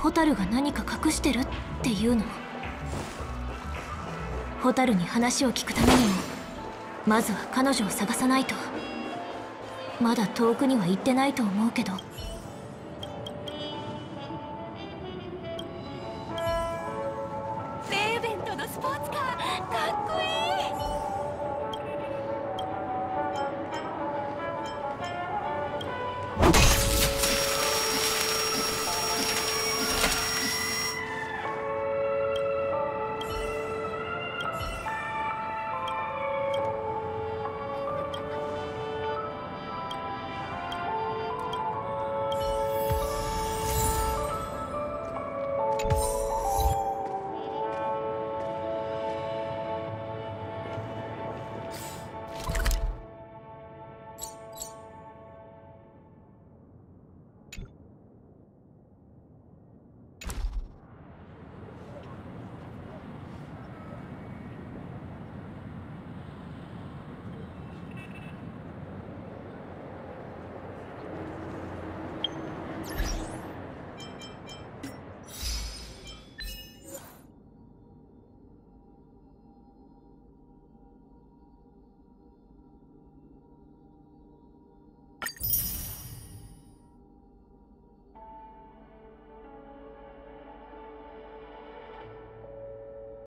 蛍が何か隠してるっていうの？蛍に話を聞くためにもまずは彼女を探さないと。まだ遠くには行ってないと思うけど。